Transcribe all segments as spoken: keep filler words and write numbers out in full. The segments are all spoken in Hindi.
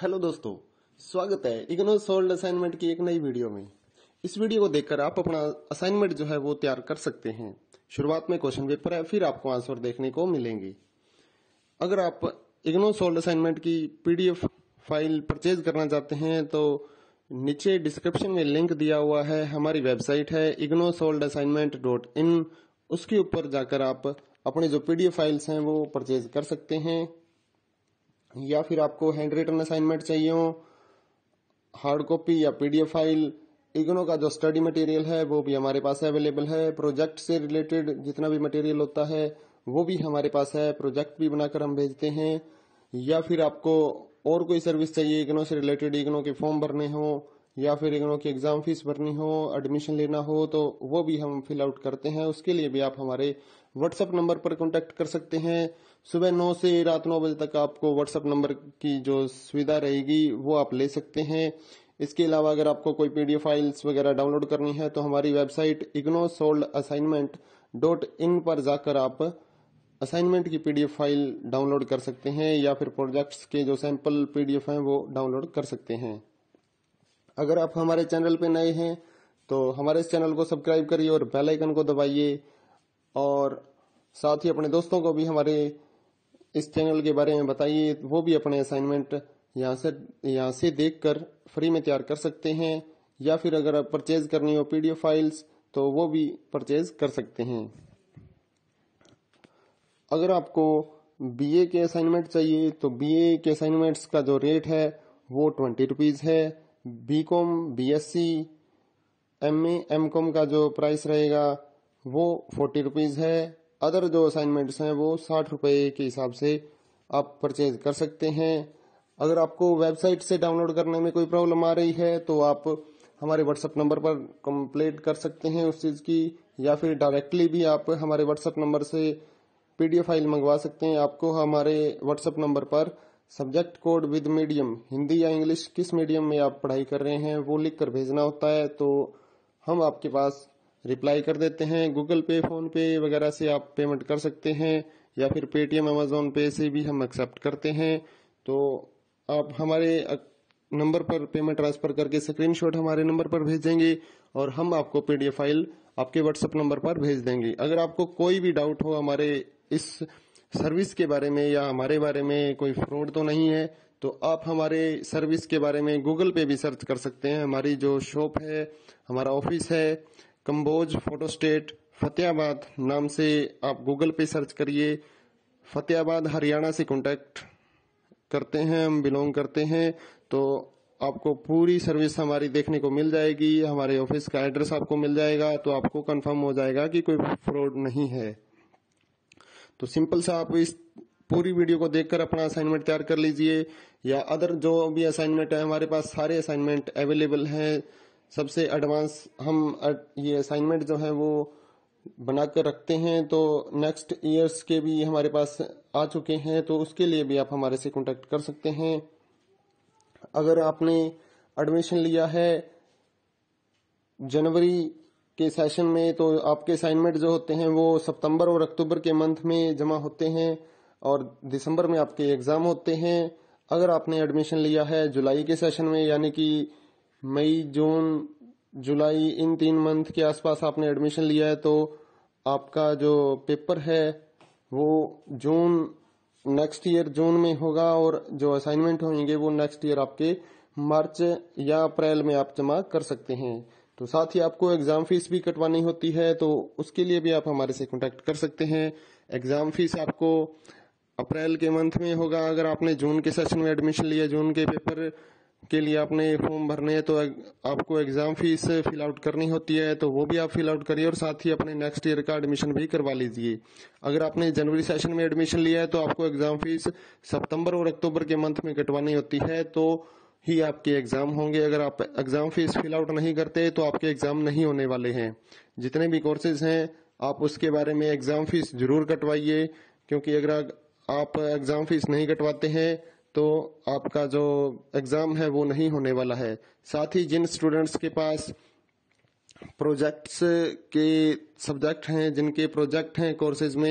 हेलो दोस्तों, स्वागत है इग्नो सोल्ड असाइनमेंट की एक नई वीडियो में। इस वीडियो को देखकर आप अपना असाइनमेंट जो है वो तैयार कर सकते हैं। शुरुआत में क्वेश्चन पेपर है, फिर आपको आंसर देखने को मिलेंगे। अगर आप इग्नो सोल्ड असाइनमेंट की पीडीएफ फाइल परचेज करना चाहते हैं तो नीचे डिस्क्रिप्शन में लिंक दिया हुआ है। हमारी वेबसाइट है IGNOU solved assignment dot in. उसके ऊपर जाकर आप अपनी जो पीडीएफ फाइल्स हैं वो परचेज कर सकते हैं। या फिर आपको हैंड रिटन असाइनमेंट चाहिए हो, हार्ड कॉपी या पीडीएफ फाइल, इग्नो का जो स्टडी मटेरियल है वो भी हमारे पास अवेलेबल है। प्रोजेक्ट से रिलेटेड जितना भी मटेरियल होता है वो भी हमारे पास है, प्रोजेक्ट भी बनाकर हम भेजते हैं। या फिर आपको और कोई सर्विस चाहिए इग्नो से रिलेटेड, इग्नो के फॉर्म भरने हो या फिर इग्नो की एग्जाम फीस भरनी हो, एडमिशन लेना हो, तो वो भी हम फिल आउट करते हैं। उसके लिए भी आप हमारे व्हाट्सएप नंबर पर कांटेक्ट कर सकते हैं। सुबह नौ से रात नौ बजे तक आपको व्हाट्सएप नंबर की जो सुविधा रहेगी वो आप ले सकते हैं। इसके अलावा अगर आपको कोई पीडीएफ फाइल्स वगैरह डाउनलोड करनी है तो हमारी website IGNOU solved assignment dot in पर जाकर आप असाइनमेंट की पीडीएफ फाइल डाउनलोड कर सकते हैं या फिर प्रोजेक्ट्स के जो सैंपल पीडीएफ हैं वो डाउनलोड कर सकते हैं। अगर आप हमारे चैनल पे नए हैं तो हमारे इस चैनल को सब्सक्राइब करिए और बेल आइकन को दबाइए, और साथ ही अपने दोस्तों को भी हमारे इस चैनल के बारे में बताइए। वो भी अपने असाइनमेंट यहाँ से यहाँ से देखकर फ्री में तैयार कर सकते हैं। या फिर अगर आप परचेज करनी हो पीडीएफ फाइल्स तो वो भी परचेज कर सकते हैं। अगर आपको बीए के असाइनमेंट चाहिए तो बीए के असाइनमेंट्स का जो रेट है वो ट्वेंटी रुपीज है। बीकॉम, बीएससी, एमए, एमकॉम का जो प्राइस रहेगा वो फोर्टी रुपीज है। अदर जो असाइनमेंट्स हैं वो साठ रुपए के हिसाब से आप परचेज कर सकते हैं। अगर आपको वेबसाइट से डाउनलोड करने में कोई प्रॉब्लम आ रही है तो आप हमारे व्हाट्सएप नंबर पर कंप्लेंट कर सकते हैं उस चीज की, या फिर डायरेक्टली भी आप हमारे व्हाट्सएप नंबर से पीडीएफ फाइल मंगवा सकते हैं। आपको हमारे व्हाट्सएप नंबर पर subject code with medium, Hindi या इंग्लिश किस मीडियम में आप पढ़ाई कर रहे हैं वो लिख कर भेजना होता है, तो हम आपके पास रिप्लाई कर देते हैं। गूगल पे, फोन पे वगैरह से आप पेमेंट कर सकते हैं या फिर पेटीएम, अमेजोन पे से भी हम एक्सेप्ट करते हैं। तो आप हमारे नंबर पर पेमेंट ट्रांसफर करके स्क्रीनशॉट हमारे नंबर पर भेजेंगे और हम आपको पीडीएफ फाइल आपके व्हाट्सएप नंबर पर भेज देंगे। अगर आपको कोई भी डाउट हो हमारे इस सर्विस के बारे में या हमारे बारे में, कोई फ्रॉड तो नहीं है, तो आप हमारे सर्विस के बारे में गूगल पे भी सर्च कर सकते हैं। हमारी जो शॉप है, हमारा ऑफिस है कंबोज फोटो स्टेट फतेहाबाद नाम से आप गूगल पे सर्च करिए। फतेहाबाद हरियाणा से कांटेक्ट करते हैं, हम बिलोंग करते हैं, तो आपको पूरी सर्विस हमारी देखने को मिल जाएगी। हमारे ऑफिस का एड्रेस आपको मिल जाएगा, तो आपको कंफर्म हो जाएगा कि कोई फ्रॉड नहीं है। तो सिंपल सा आप इस पूरी वीडियो को देखकर अपना असाइनमेंट तैयार कर लीजिए, या अदर जो भी असाइनमेंट है हमारे पास सारे असाइनमेंट अवेलेबल हैं। सबसे एडवांस हम ये असाइनमेंट जो है वो बनाकर रखते हैं, तो नेक्स्ट ईयर्स के भी हमारे पास आ चुके हैं, तो उसके लिए भी आप हमारे से कांटेक्ट कर सकते हैं। अगर आपने एडमिशन लिया है जनवरी के सेशन में तो आपके असाइनमेंट जो होते हैं वो सितंबर और अक्टूबर के मंथ में जमा होते हैं और दिसंबर में आपके एग्जाम होते हैं। अगर आपने एडमिशन लिया है जुलाई के सेशन में, यानी कि मई, जून, जुलाई, इन तीन मंथ के आसपास आपने एडमिशन लिया है, तो आपका जो पेपर है वो जून नेक्स्ट ईयर जून में होगा और जो असाइनमेंट होंगे वो नेक्स्ट ईयर आपके मार्च या अप्रैल में आप जमा कर सकते हैं। तो साथ ही आपको एग्जाम फीस भी कटवानी होती है, तो उसके लिए भी आप हमारे से कांटेक्ट कर सकते हैं। एग्जाम फीस आपको अप्रैल के मंथ में होगा। अगर आपने जून के सेशन में एडमिशन लिया, जून के पेपर के लिए आपने फॉर्म भरने हैं, तो आपको एग्जाम फीस फिल आउट करनी होती है, तो वो भी आप फिल आउट करिए और साथ ही अपने नेक्स्ट ईयर का एडमिशन भी करवा लीजिए। अगर आपने जनवरी सेशन में एडमिशन लिया है तो आपको एग्जाम फीस सितंबर और अक्टूबर के मंथ में कटवानी होती है, तो ही आपके एग्जाम होंगे। अगर आप एग्जाम फीस फिल आउट नहीं करते तो आपके एग्जाम नहीं होने वाले हैं। जितने भी कोर्सेज हैं आप उसके बारे में एग्जाम फीस जरूर कटवाइए, क्योंकि अगर आप एग्जाम फीस नहीं कटवाते हैं तो आपका जो एग्जाम है वो नहीं होने वाला है। साथ ही जिन स्टूडेंट्स के पास प्रोजेक्ट्स के सब्जेक्ट हैं, जिनके प्रोजेक्ट हैं कोर्सेज में,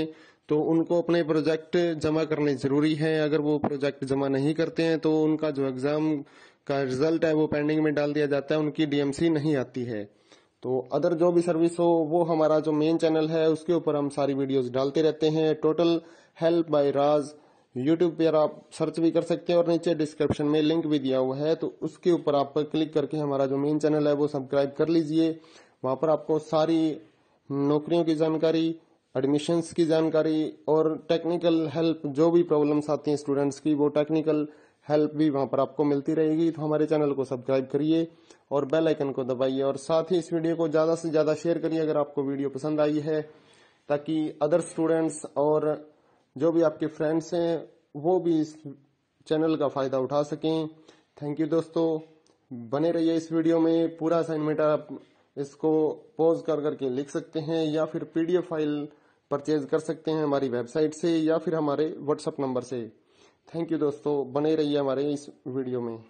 तो उनको अपने प्रोजेक्ट जमा करने जरूरी है। अगर वो प्रोजेक्ट जमा नहीं करते हैं तो उनका जो एग्जाम का रिजल्ट है वो पेंडिंग में डाल दिया जाता है, उनकी डीएमसी नहीं आती है। तो अदर जो भी सर्विस हो वो हमारा जो मेन चैनल है उसके ऊपर हम सारी वीडियोस डालते रहते हैं। Total help by Raj YouTube पर आप सर्च भी कर सकते हैं और नीचे डिस्क्रिप्शन में लिंक भी दिया हुआ है, तो उसके ऊपर आप क्लिक करके हमारा जो मेन चैनल है वो सब्सक्राइब कर लीजिए। वहां पर आपको सारी नौकरियों की जानकारी, एडमिशन्स की जानकारी और टेक्निकल हेल्प, जो भी प्रॉब्लम्स आती हैं स्टूडेंट्स की, वो टेक्निकल हेल्प भी वहां पर आपको मिलती रहेगी। तो हमारे चैनल को सब्सक्राइब करिए और बेल आइकन को दबाइए और साथ ही इस वीडियो को ज्यादा से ज्यादा शेयर करिए अगर आपको वीडियो पसंद आई है, ताकि अदर स्टूडेंट्स और जो भी आपके फ्रेंड्स हैं वो भी इस चैनल का फायदा उठा सकें। थैंक यू दोस्तों, बने रहिए इस वीडियो में। पूरा असाइनमेंट आप इसको पॉज कर करके लिख सकते हैं या फिर पीडीएफ फाइल परचेज कर सकते हैं हमारी वेबसाइट से या फिर हमारे व्हाट्सएप नंबर से। थैंक यू दोस्तों, बने रहिए हमारे इस वीडियो में।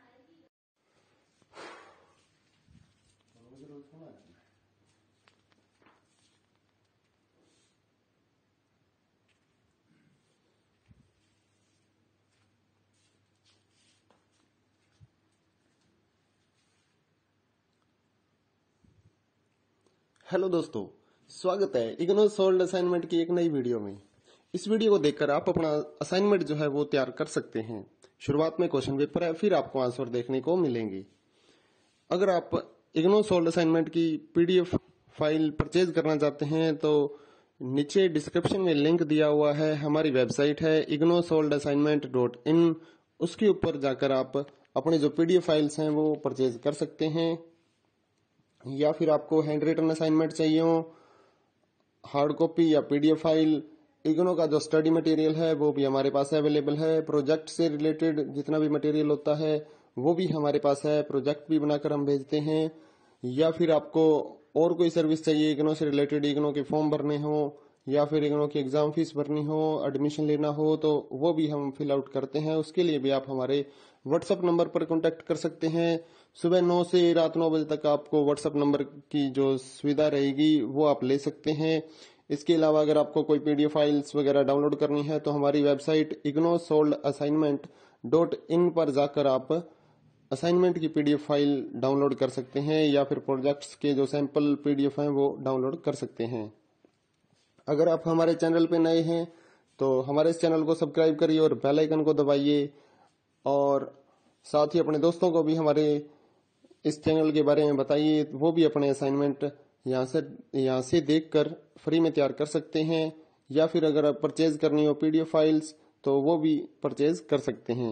हेलो दोस्तों, स्वागत है इग्नो सोल्ड असाइनमेंट की एक नई वीडियो में। इस वीडियो को देखकर आप अपना असाइनमेंट जो है वो तैयार कर सकते हैं। शुरुआत में क्वेश्चन पेपर है, फिर आपको आंसर देखने को मिलेंगे। अगर आप इग्नो सोल्ड असाइनमेंट की पीडीएफ फाइल परचेज करना चाहते हैं तो नीचे डिस्क्रिप्शन में लिंक दिया हुआ है, हमारी वेबसाइट है IGNOU solved assignment dot in. उसके ऊपर जाकर आप अपने जो पीडीएफ फाइल्स हैं वो परचेज कर सकते हैं। या फिर आपको हैंड रिटन असाइनमेंट चाहिए हो, हार्ड कॉपी या पीडीएफ फाइल, इग्नो का जो स्टडी मटेरियल है वो भी हमारे पास अवेलेबल है। प्रोजेक्ट से रिलेटेड जितना भी मटेरियल होता है वो भी हमारे पास है, प्रोजेक्ट भी बनाकर हम भेजते हैं। या फिर आपको और कोई सर्विस चाहिए इग्नो से रिलेटेड, इग्नो के फॉर्म भरने हो या फिर इग्नो की एग्जाम फीस भरनी हो, एडमिशन लेना हो, तो वो भी हम फिल आउट करते हैं। उसके लिए भी आप हमारे व्हाट्सएप नंबर पर कांटेक्ट कर सकते हैं। सुबह नौ से रात नौ बजे तक आपको व्हाट्सएप नंबर की जो सुविधा रहेगी वो आप ले सकते हैं। इसके अलावा अगर आपको कोई पीडीएफ फाइल्स वगैरह डाउनलोड करनी है तो हमारी website IGNOU solved assignment dot in पर जाकर आप असाइनमेंट की पीडीएफ फाइल डाउनलोड कर सकते हैं या फिर प्रोजेक्ट्स के जो सैंपल पीडीएफ हैं वो डाउनलोड कर सकते हैं। अगर आप हमारे चैनल पे नए हैं तो हमारे इस चैनल को सब्सक्राइब करिए और बेल आइकन को दबाइए और साथ ही अपने दोस्तों को भी हमारे इस चैनल के बारे में बताइए, वो भी अपने असाइनमेंट यहाँ से यहाँ से देखकर फ्री में तैयार कर सकते हैं। या फिर अगर आप परचेज करनी हो पीडीएफ फाइल्स तो वो भी परचेज कर सकते हैं।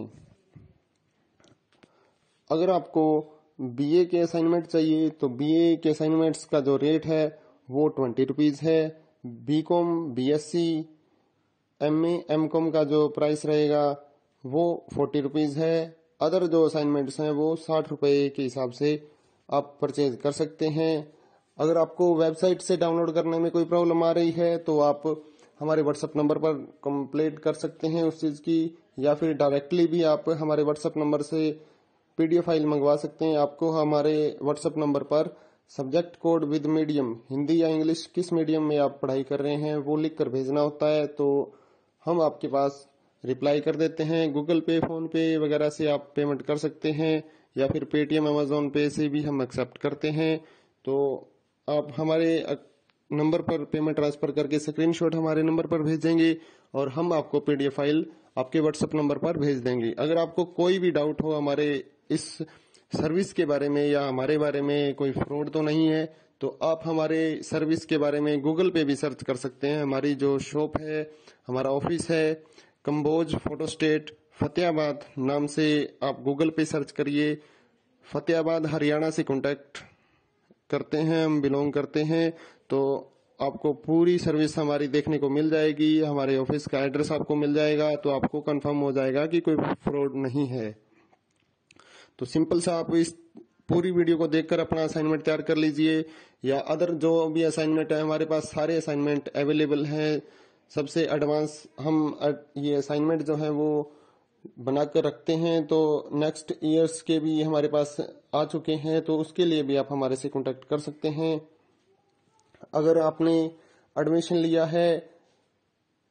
अगर आपको बीए के असाइनमेंट चाहिए तो बीए के असाइनमेंट्स का जो रेट है वो ट्वेंटी रुपीज है। बीकॉम, बीएससी, एमए, एमकॉम का जो प्राइस रहेगा वो फोर्टी रुपीज है। अदर जो असाइनमेंट्स हैं वो साठ रुपए के हिसाब से आप परचेज कर सकते हैं। अगर आपको वेबसाइट से डाउनलोड करने में कोई प्रॉब्लम आ रही है तो आप हमारे व्हाट्सएप नंबर पर कंप्लेंट कर सकते हैं उस चीज की, या फिर डायरेक्टली भी आप हमारे व्हाट्सएप नंबर से पीडीएफ फाइल मंगवा सकते हैं। आपको हमारे व्हाट्सएप नंबर पर subject code with medium, Hindi या इंग्लिश किस मीडियम में आप पढ़ाई कर रहे हैं वो लिख कर भेजना होता है, तो हम आपके पास रिप्लाई कर देते हैं। गूगल पे, फोन पे वगैरह से आप पेमेंट कर सकते हैं या फिर पेटीएम, अमेजोन पे से भी हम एक्सेप्ट करते हैं। तो आप हमारे नंबर पर पेमेंट ट्रांसफर करके स्क्रीनशॉट हमारे नंबर पर भेजेंगे और हम आपको पीडीएफ फाइल आपके व्हाट्सएप नंबर पर भेज देंगे। अगर आपको कोई भी डाउट हो हमारे इस सर्विस के बारे में या हमारे बारे में, कोई फ्रॉड तो नहीं है, तो आप हमारे सर्विस के बारे में गूगल पे भी सर्च कर सकते हैं। हमारी जो शॉप है, हमारा ऑफिस है कंबोज फोटो स्टेट फतेहाबाद नाम से आप गूगल पे सर्च करिए। फतेहाबाद हरियाणा से कांटेक्ट करते हैं, हम बिलोंग करते हैं, तो आपको पूरी सर्विस हमारी देखने को मिल जाएगी। हमारे ऑफिस का एड्रेस आपको मिल जाएगा, तो आपको कंफर्म हो जाएगा कि कोई फ्रॉड नहीं है। तो सिंपल सा आप इस पूरी वीडियो को देखकर अपना असाइनमेंट तैयार कर लीजिए, या अदर जो भी असाइनमेंट है हमारे पास सारे असाइनमेंट अवेलेबल हैं। सबसे एडवांस हम ये असाइनमेंट जो है वो बनाकर रखते हैं, तो नेक्स्ट ईयर्स के भी हमारे पास आ चुके हैं, तो उसके लिए भी आप हमारे से कांटेक्ट कर सकते हैं। अगर आपने एडमिशन लिया है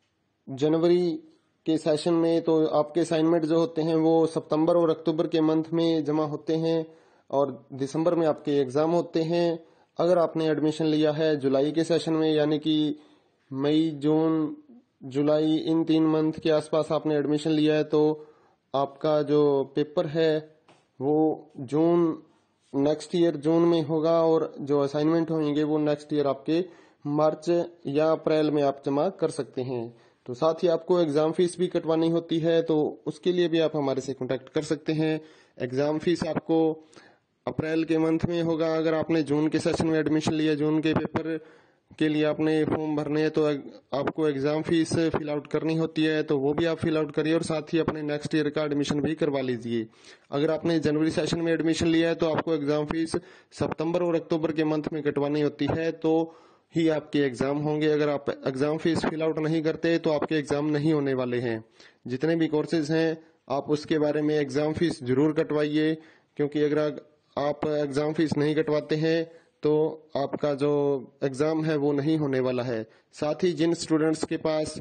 जनवरी के सेशन में तो आपके असाइनमेंट जो होते हैं वो सितंबर और अक्टूबर के मंथ में जमा होते हैं और दिसंबर में आपके एग्जाम होते हैं। अगर आपने एडमिशन लिया है जुलाई के सेशन में, यानी कि मई जून जुलाई इन तीन मंथ के आसपास आपने एडमिशन लिया है, तो आपका जो पेपर है वो जून नेक्स्ट ईयर जून में होगा और जो असाइनमेंट होंगे वो नेक्स्ट ईयर आपके मार्च या अप्रैल में आप जमा कर सकते हैं। तो साथ ही आपको एग्जाम फीस भी कटवानी होती है, तो उसके लिए भी आप हमारे से कांटेक्ट कर सकते हैं। एग्जाम फीस आपको अप्रैल के मंथ में होगा। अगर आपने जून के सेशन में एडमिशन लिया, जून के पेपर के लिए आपने फॉर्म भरने हैं, तो आपको एग्जाम फीस फिल आउट करनी होती है, तो वो भी आप फिल आउट करिए और साथ ही अपने नेक्स्ट ईयर का एडमिशन भी करवा लीजिए। अगर आपने जनवरी सेशन में एडमिशन लिया है तो आपको एग्जाम फीस सितंबर और अक्टूबर के मंथ में कटवानी होती है, तो ही आपके एग्जाम होंगे। अगर आप एग्जाम फीस फिल आउट नहीं करते तो आपके एग्जाम नहीं होने वाले हैं। जितने भी कोर्सेज हैं आप उसके बारे में एग्जाम फीस जरूर कटवाइए, क्योंकि अगर आप एग्जाम फीस नहीं कटवाते हैं तो आपका जो एग्जाम है वो नहीं होने वाला है। साथ ही जिन स्टूडेंट्स के पास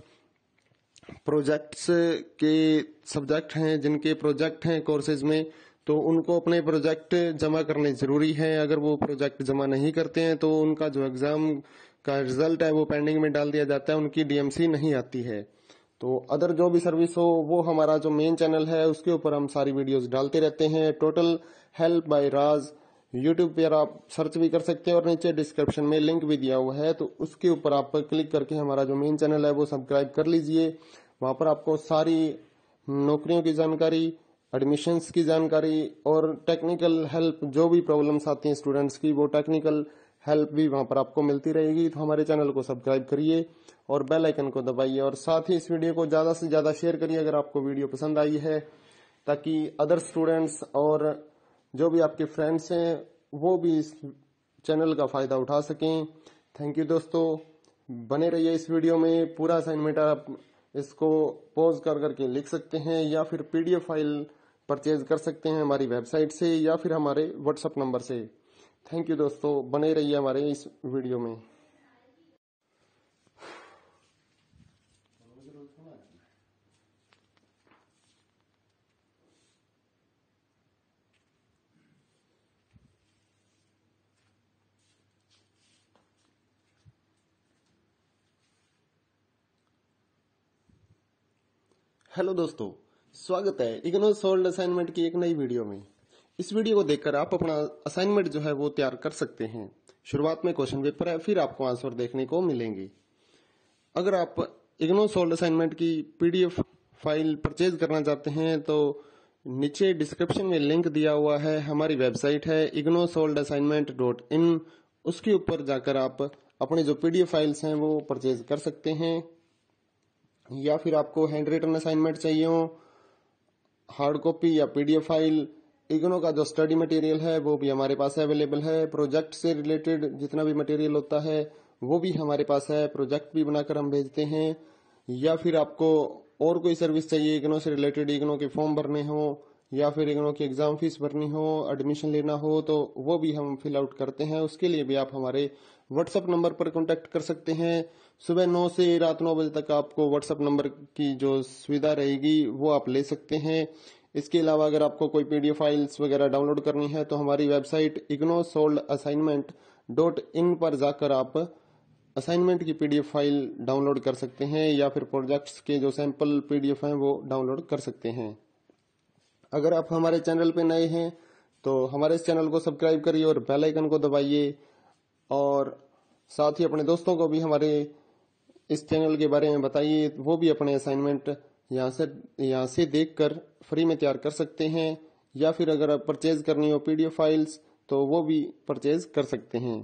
प्रोजेक्ट्स के सब्जेक्ट हैं, जिनके प्रोजेक्ट हैं कोर्सेज में, तो उनको अपने प्रोजेक्ट जमा करने जरूरी है। अगर वो प्रोजेक्ट जमा नहीं करते हैं तो उनका जो एग्जाम का रिजल्ट है वो पेंडिंग में डाल दिया जाता है, उनकी डीएमसी नहीं आती है। तो अदर जो भी सर्विस हो वो हमारा जो मेन चैनल है उसके ऊपर हम सारी वीडियोस डालते रहते हैं। Total help by Raj YouTube पर आप सर्च भी कर सकते हैं और नीचे डिस्क्रिप्शन में लिंक भी दिया हुआ है, तो उसके ऊपर आप क्लिक करके हमारा जो मेन चैनल है वो सब्सक्राइब कर लीजिए। वहां पर आपको सारी नौकरियों की जानकारी, एडमिशन्स की जानकारी और टेक्निकल हेल्प, जो भी प्रॉब्लम्स आती हैं स्टूडेंट्स की, वो टेक्निकल हेल्प भी वहां पर आपको मिलती रहेगी। तो हमारे चैनल को सब्सक्राइब करिए और बेल आइकन को दबाइए और साथ ही इस वीडियो को ज्यादा से ज्यादा शेयर करिए अगर आपको वीडियो पसंद आई है, ताकि अदर स्टूडेंट्स और जो भी आपके फ्रेंड्स हैं वो भी इस चैनल का फायदा उठा सकें। थैंक यू दोस्तों, बने रहिए इस वीडियो में। पूरा असाइनमेंट आप इसको पॉज कर करके लिख सकते हैं या फिर पीडीएफ फाइल परचेज कर सकते हैं हमारी वेबसाइट से या फिर हमारे व्हाट्सएप नंबर से। थैंक यू दोस्तों, बने रहिए हमारे इस वीडियो में। हेलो दोस्तों, स्वागत है इग्नो सोल्ड असाइनमेंट की एक नई वीडियो में। इस वीडियो को देखकर आप अपना असाइनमेंट जो है वो तैयार कर सकते हैं। शुरुआत में क्वेश्चन पेपर है, फिर आपको आंसर देखने को मिलेंगे। अगर आप इग्नो सोल्ड असाइनमेंट की पीडीएफ फाइल परचेज करना चाहते हैं तो नीचे डिस्क्रिप्शन में लिंक दिया हुआ है, हमारी वेबसाइट है IGNOU solved assignment dot in. उसके ऊपर जाकर आप अपने जो पीडीएफ फाइल्स हैं वो परचेज कर सकते हैं। या फिर आपको हैंड रिटन असाइनमेंट चाहिए हो, हार्ड कॉपी या पीडीएफ फाइल, इग्नो का जो स्टडी मटेरियल है वो भी हमारे पास अवेलेबल है। प्रोजेक्ट से रिलेटेड जितना भी मटेरियल होता है वो भी हमारे पास है, प्रोजेक्ट भी बनाकर हम भेजते हैं। या फिर आपको और कोई सर्विस चाहिए इग्नो से रिलेटेड, इग्नो के फॉर्म भरने हो या फिर इग्नो की एग्जाम फीस भरनी हो, एडमिशन लेना हो, तो वो भी हम फिल आउट करते हैं। उसके लिए भी आप हमारे व्हाट्सएप नंबर पर कांटेक्ट कर सकते हैं। सुबह नौ से रात नौ बजे तक आपको व्हाट्सएप नंबर की जो सुविधा रहेगी वो आप ले सकते हैं। इसके अलावा अगर आपको कोई पीडीएफ फाइल्स वगैरह डाउनलोड करनी है तो हमारी website IGNOU solved assignment dot in पर जाकर आप असाइनमेंट की पीडीएफ फाइल डाउनलोड कर सकते हैं या फिर प्रोजेक्ट्स के जो सैंपल पीडीएफ हैं वो डाउनलोड कर सकते हैं। अगर आप हमारे चैनल पे नए हैं तो हमारे इस चैनल को सब्सक्राइब करिए और बेल आइकन को दबाइए और साथ ही अपने दोस्तों को भी हमारे इस चैनल के बारे में बताइए, वो भी अपने असाइनमेंट यहाँ से यहाँ से देखकर फ्री में तैयार कर सकते हैं। या फिर अगर आप परचेज करनी हो पीडीएफ फाइल्स तो वो भी परचेज कर सकते हैं।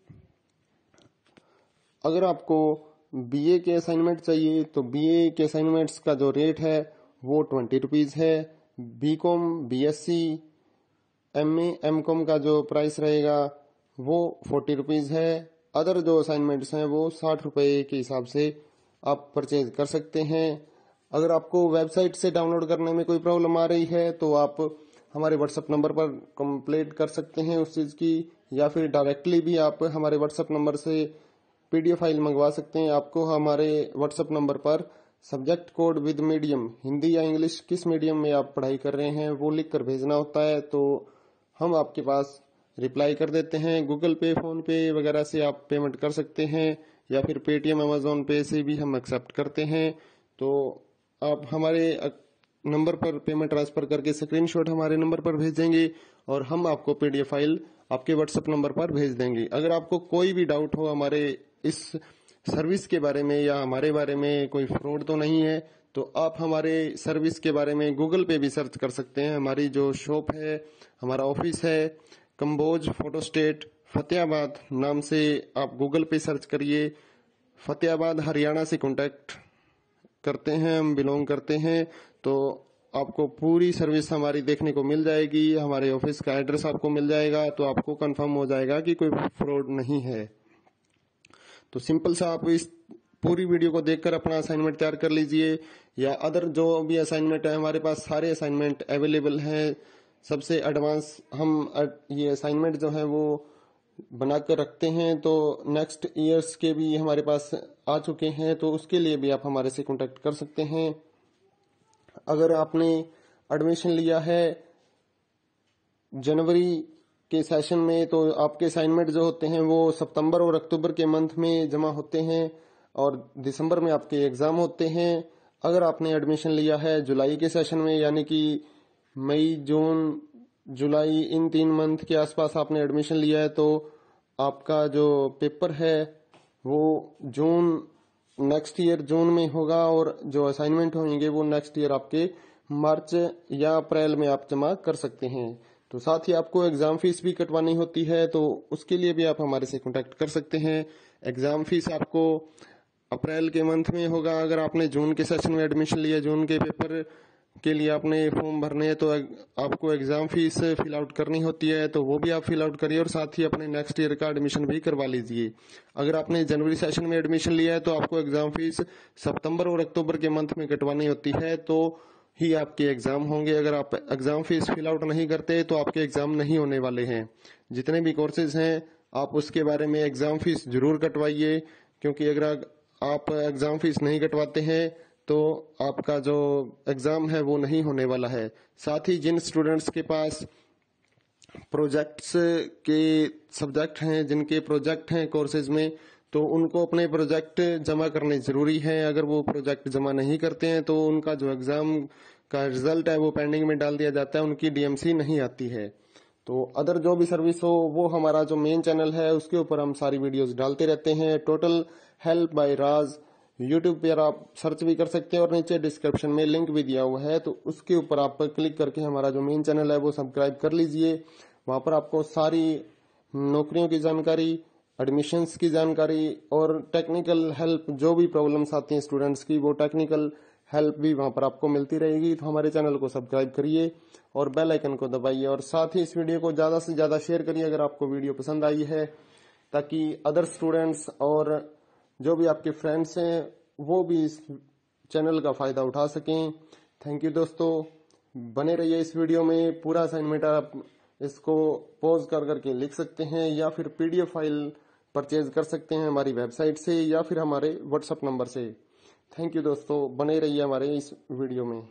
अगर आपको बीए के असाइनमेंट चाहिए तो बीए के असाइनमेंट्स का जो रेट है वो ट्वेंटी रुपीज है। बीकॉम, बीएससी, एमए, एमकॉम का जो प्राइस रहेगा वो फोर्टी रुपीज है। अदर जो असाइनमेंट्स हैं वो साठ रुपए के हिसाब से आप परचेज कर सकते हैं। अगर आपको वेबसाइट से डाउनलोड करने में कोई प्रॉब्लम आ रही है तो आप हमारे व्हाट्सएप नंबर पर कंप्लेंट कर सकते हैं उस चीज की, या फिर डायरेक्टली भी आप हमारे व्हाट्सएप नंबर से पीडीएफ फाइल मंगवा सकते हैं। आपको हमारे व्हाट्सएप नंबर पर subject code with medium, Hindi या इंग्लिश किस मीडियम में आप पढ़ाई कर रहे हैं वो लिख कर भेजना होता है, तो हम आपके पास रिप्लाई कर देते हैं। गूगल पे, फोन पे वगैरह से आप पेमेंट कर सकते हैं या फिर पेटीएम, अमेजोन पे से भी हम एक्सेप्ट करते हैं। तो आप हमारे नंबर पर पेमेंट ट्रांसफर करके स्क्रीनशॉट हमारे नंबर पर भेज देंगे और हम आपको पीडीएफ फाइल आपके व्हाट्सएप नंबर पर भेज देंगे। अगर आपको कोई भी डाउट हो हमारे इस सर्विस के बारे में या हमारे बारे में, कोई फ्रॉड तो नहीं है, तो आप हमारे सर्विस के बारे में गूगल पे भी सर्च कर सकते हैं। हमारी जो शॉप है, हमारा ऑफिस है, कंबोज फोटो स्टेट फतेहाबाद नाम से आप गूगल पे सर्च करिए। फतेहाबाद हरियाणा से कांटेक्ट करते हैं, हम बिलोंग करते हैं, तो आपको पूरी सर्विस हमारी देखने को मिल जाएगी। हमारे ऑफिस का एड्रेस आपको मिल जाएगा, तो आपको कंफर्म हो जाएगा कि कोई फ्रॉड नहीं है। तो सिंपल सा आप इस पूरी वीडियो को देखकर अपना असाइनमेंट तैयार कर लीजिए, या अदर जो भी असाइनमेंट है, हमारे पास सारे असाइनमेंट अवेलेबल हैं। सबसे एडवांस हम ये असाइनमेंट जो है वो बनाकर रखते हैं, तो नेक्स्ट ईयर्स के भी हमारे पास आ चुके हैं, तो उसके लिए भी आप हमारे से कांटेक्ट कर सकते हैं। अगर आपने एडमिशन लिया है जनवरी के सेशन में, तो आपके असाइनमेंट जो होते हैं वो सितंबर और अक्टूबर के मंथ में जमा होते हैं और दिसंबर में आपके एग्जाम होते हैं। अगर आपने एडमिशन लिया है जुलाई के सेशन में, यानी कि मई, जून, जुलाई, इन तीन मंथ के आसपास आपने एडमिशन लिया है, तो आपका जो पेपर है वो जून नेक्स्ट ईयर जून में होगा और जो असाइनमेंट होंगे वो नेक्स्ट ईयर आपके मार्च या अप्रैल में आप जमा कर सकते हैं। तो साथ ही आपको एग्जाम फीस भी कटवानी होती है, तो उसके लिए भी आप हमारे से कांटेक्ट कर सकते हैं। एग्जाम फीस आपको अप्रैल के मंथ में होगा। अगर आपने जून के सेशन में एडमिशन लिया, जून के पेपर के लिए आपने फॉर्म भरने हैं, तो आपको एग्जाम फीस फिल आउट करनी होती है, तो वो भी आप फिल आउट करिए और साथ ही अपने नेक्स्ट ईयर का एडमिशन भी करवा लीजिए। अगर आपने जनवरी सेशन में एडमिशन लिया है तो आपको एग्जाम फीस सितंबर और अक्टूबर के मंथ में कटवानी होती है, तो ही आपके एग्जाम होंगे। अगर आप एग्जाम फीस फिल आउट नहीं करते तो आपके एग्जाम नहीं होने वाले हैं। जितने भी कोर्सेज हैं आप उसके बारे में एग्जाम फीस जरूर कटवाइए, क्योंकि अगर आप एग्जाम फीस नहीं कटवाते हैं तो आपका जो एग्जाम है वो नहीं होने वाला है। साथ ही जिन स्टूडेंट्स के पास प्रोजेक्ट्स के सब्जेक्ट हैं, जिनके प्रोजेक्ट हैं कोर्सेज में, तो उनको अपने प्रोजेक्ट जमा करने जरूरी है। अगर वो प्रोजेक्ट जमा नहीं करते हैं तो उनका जो एग्जाम का रिजल्ट है वो पेंडिंग में डाल दिया जाता है, उनकी डीएमसी नहीं आती है। तो अदर जो भी सर्विस हो वो हमारा जो मेन चैनल है उसके ऊपर हम सारी वीडियोस डालते रहते हैं। Total help by Raj YouTube पर आप सर्च भी कर सकते हैं और नीचे डिस्क्रिप्शन में लिंक भी दिया हुआ है, तो उसके ऊपर आप क्लिक करके हमारा जो मेन चैनल है वो सब्सक्राइब कर लीजिए। वहां पर आपको सारी नौकरियों की जानकारी, एडमिशन्स की जानकारी और टेक्निकल हेल्प, जो भी प्रॉब्लम्स आती हैं स्टूडेंट्स की, वो टेक्निकल हेल्प भी वहां पर आपको मिलती रहेगी। तो हमारे चैनल को सब्सक्राइब करिए और बेल आइकन को दबाइए और साथ ही इस वीडियो को ज्यादा से ज्यादा शेयर करिए अगर आपको वीडियो पसंद आई है, ताकि अदर स्टूडेंट्स और जो भी आपके फ्रेंड्स हैं वो भी इस चैनल का फायदा उठा सकें। थैंक यू दोस्तों, बने रहिए इस वीडियो में। पूरा असाइनमेंट आप इसको पॉज कर करके लिख सकते हैं या फिर पीडीएफ फाइल परचेज कर सकते हैं हमारी वेबसाइट से या फिर हमारे व्हाट्सएप नंबर से। थैंक यू दोस्तों, बने रहिए हमारे इस वीडियो में।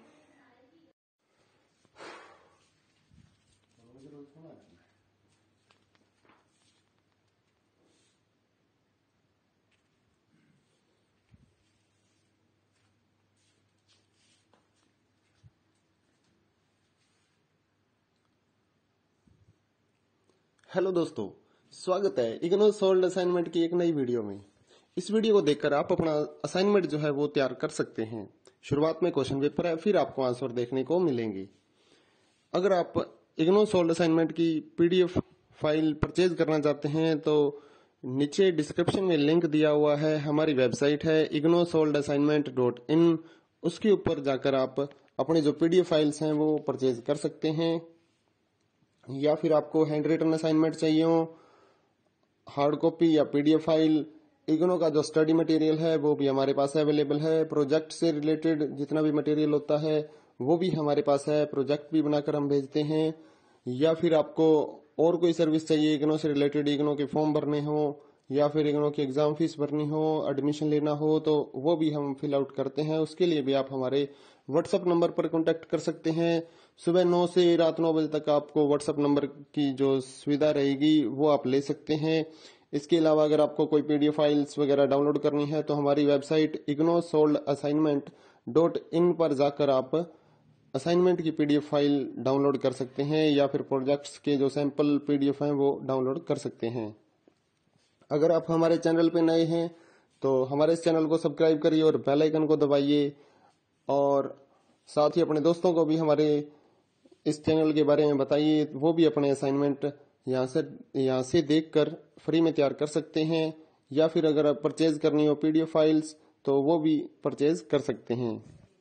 हेलो दोस्तों, स्वागत है इग्नो सोल्ड असाइनमेंट की एक नई वीडियो में। इस वीडियो को देखकर आप अपना असाइनमेंट जो है वो तैयार कर सकते हैं। शुरुआत में क्वेश्चन पेपर है, फिर आपको आंसर देखने को मिलेंगे। अगर आप इग्नो सोल्ड असाइनमेंट की पीडीएफ फाइल परचेज करना चाहते हैं तो नीचे डिस्क्रिप्शन में लिंक दिया हुआ है, हमारी वेबसाइट है IGNOU solved assignment dot in. उसके ऊपर जाकर आप अपनी जो पीडीएफ फाइल्स हैं वो परचेज कर सकते हैं। या फिर आपको हैंड रिटन असाइनमेंट चाहिए हो, हार्ड कॉपी या पीडीएफ फाइल, इग्नो का जो स्टडी मटेरियल है वो भी हमारे पास अवेलेबल है। प्रोजेक्ट से रिलेटेड जितना भी मटेरियल होता है वो भी हमारे पास है, प्रोजेक्ट भी बनाकर हम भेजते हैं। या फिर आपको और कोई सर्विस चाहिए इग्नो से रिलेटेड, इग्नो के फॉर्म भरने हो या फिर इग्नू की एग्जाम फीस भरनी हो, एडमिशन लेना हो, तो वो भी हम फिल आउट करते हैं। उसके लिए भी आप हमारे व्हाट्सएप नंबर पर कांटेक्ट कर सकते हैं। सुबह नौ से रात नौ बजे तक आपको व्हाट्सएप नंबर की जो सुविधा रहेगी वो आप ले सकते हैं। इसके अलावा अगर आपको कोई पीडीएफ फाइल्स वगैरह डाउनलोड करनी है तो हमारी website IGNOU solved assignment dot in पर जाकर आप असाइनमेंट की पीडीएफ फाइल डाउनलोड कर सकते हैं या फिर प्रोजेक्ट्स के जो सैंपल पीडीएफ हैं वो डाउनलोड कर सकते हैं। अगर आप हमारे चैनल पे नए हैं तो हमारे इस चैनल को सब्सक्राइब करिए और बेल आइकन को दबाइए, और साथ ही अपने दोस्तों को भी हमारे इस चैनल के बारे में बताइए, वो भी अपने असाइनमेंट यहाँ से यहाँ से देखकर फ्री में तैयार कर सकते हैं। या फिर अगर आप परचेज करनी हो पीडीएफ फाइल्स तो वो भी परचेज कर सकते हैं।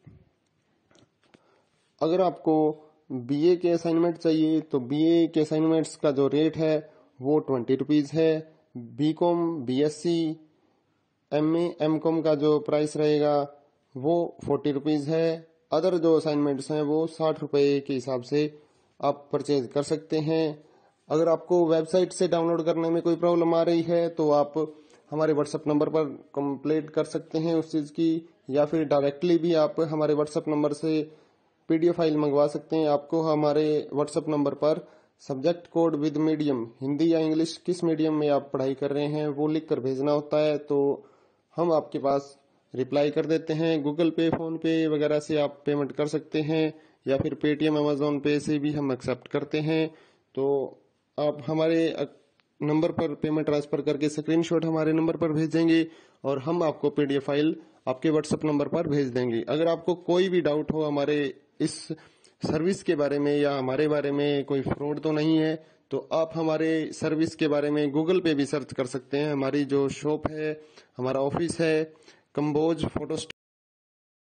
अगर आपको बीए के असाइनमेंट चाहिए तो बीए के असाइनमेंट्स का जो रेट है वो ट्वेंटी रुपीज है। बीकॉम, बीएससी, एमए, एमकॉम का जो प्राइस रहेगा वो फोर्टी रुपीज है। अदर जो असाइनमेंट्स हैं वो साठ रुपए के हिसाब से आप परचेज कर सकते हैं। अगर आपको वेबसाइट से डाउनलोड करने में कोई प्रॉब्लम आ रही है तो आप हमारे व्हाट्सएप नंबर पर कंप्लेंट कर सकते हैं उस चीज की, या फिर डायरेक्टली भी आप हमारे व्हाट्सएप नंबर से पीडीएफ फाइल मंगवा सकते हैं। आपको हमारे व्हाट्सएप नंबर पर subject code with medium, Hindi या इंग्लिश किस मीडियम में आप पढ़ाई कर रहे हैं वो लिख कर भेजना होता है, तो हम आपके पास रिप्लाई कर देते हैं। गूगल पे, फोन पे वगैरह से आप पेमेंट कर सकते हैं, या फिर पेटीएम, अमेजोन पे से भी हम एक्सेप्ट करते हैं। तो आप हमारे नंबर पर पेमेंट ट्रांसफर करके स्क्रीनशॉट हमारे नंबर पर भेजेंगे और हम आपको पीडीएफ फाइल आपके व्हाट्सएप नंबर पर भेज देंगे। अगर आपको कोई भी डाउट हो हमारे इस सर्विस के बारे में या हमारे बारे में, कोई फ्रॉड तो नहीं है, तो आप हमारे सर्विस के बारे में गूगल पे भी सर्च कर सकते हैं। हमारी जो शॉप है, हमारा ऑफिस है कंबोज फोटो